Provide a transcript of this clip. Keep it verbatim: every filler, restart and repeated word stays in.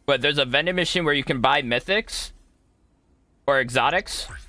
But there's a vending machine where you can buy mythics or exotics.